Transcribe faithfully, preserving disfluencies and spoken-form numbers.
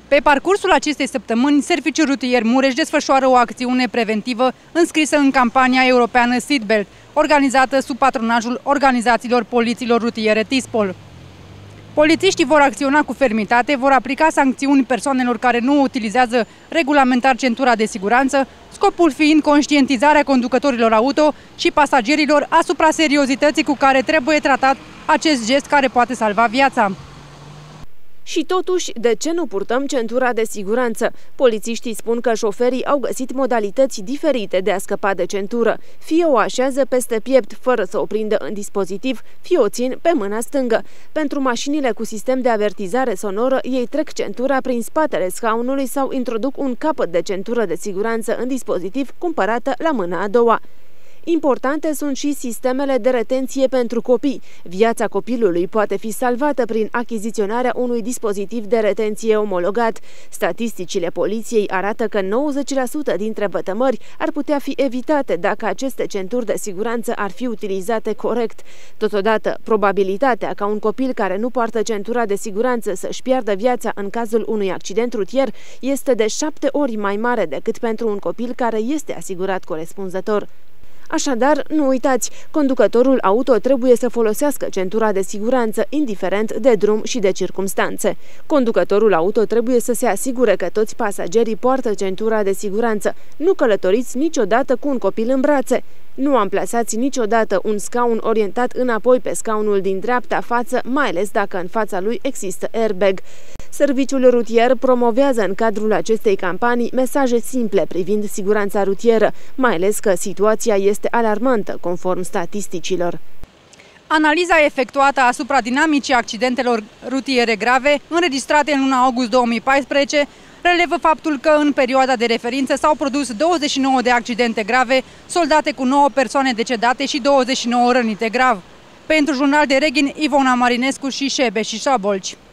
Pe parcursul acestei săptămâni, Serviciul Rutier Mureș desfășoară o acțiune preventivă înscrisă în campania europeană Seatbelt, organizată sub patronajul organizațiilor polițiilor rutiere TISPOL. Polițiștii vor acționa cu fermitate, vor aplica sancțiuni persoanelor care nu utilizează regulamentar centura de siguranță, scopul fiind conștientizarea conducătorilor auto și pasagerilor asupra seriozității cu care trebuie tratat acest gest care poate salva viața. Și totuși, de ce nu purtăm centura de siguranță? Polițiștii spun că șoferii au găsit modalități diferite de a scăpa de centură. Fie o așează peste piept fără să o prindă în dispozitiv, fie o țin pe mâna stângă. Pentru mașinile cu sistem de avertizare sonoră, ei trec centura prin spatele scaunului sau introduc un capăt de centură de siguranță în dispozitiv cumpărată la mâna a doua. Importante sunt și sistemele de retenție pentru copii. Viața copilului poate fi salvată prin achiziționarea unui dispozitiv de retenție omologat. Statisticile poliției arată că nouăzeci la sută dintre vătămări ar putea fi evitate dacă aceste centuri de siguranță ar fi utilizate corect. Totodată, probabilitatea ca un copil care nu poartă centura de siguranță să-și piardă viața în cazul unui accident rutier este de șapte ori mai mare decât pentru un copil care este asigurat corespunzător. Așadar, nu uitați, conducătorul auto trebuie să folosească centura de siguranță, indiferent de drum și de circumstanțe. Conducătorul auto trebuie să se asigure că toți pasagerii poartă centura de siguranță. Nu călătoriți niciodată cu un copil în brațe. Nu amplasați niciodată un scaun orientat înapoi pe scaunul din dreapta față, mai ales dacă în fața lui există airbag. Serviciul rutier promovează în cadrul acestei campanii mesaje simple privind siguranța rutieră, mai ales că situația este alarmantă, conform statisticilor. Analiza efectuată asupra dinamicii accidentelor rutiere grave, înregistrate în luna august două mii paisprezece, relevă faptul că în perioada de referință s-au produs douăzeci și nouă de accidente grave, soldate cu nouă persoane decedate și douăzeci și nouă rănite grav. Pentru Jurnal de Reghin, Ivona Marinescu și Șebe și Șabolci.